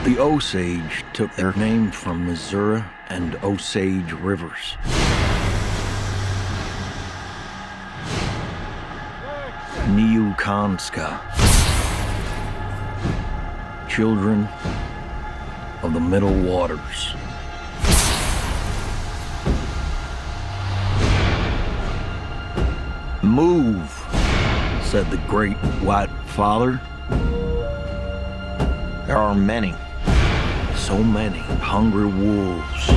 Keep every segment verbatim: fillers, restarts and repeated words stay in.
The Osage took their name from Missouri and Osage rivers. Niukanska, children of the Middle Waters. Move, said the great white father. There are many. So many hungry wolves.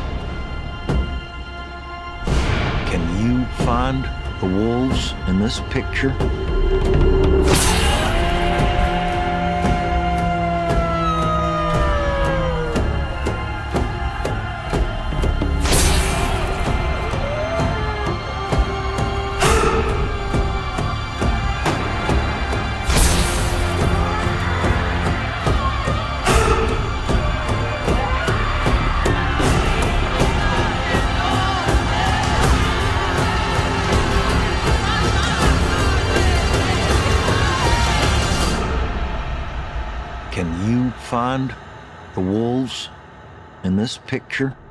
Can you find the wolves in this picture? Can you find the wolves in this picture?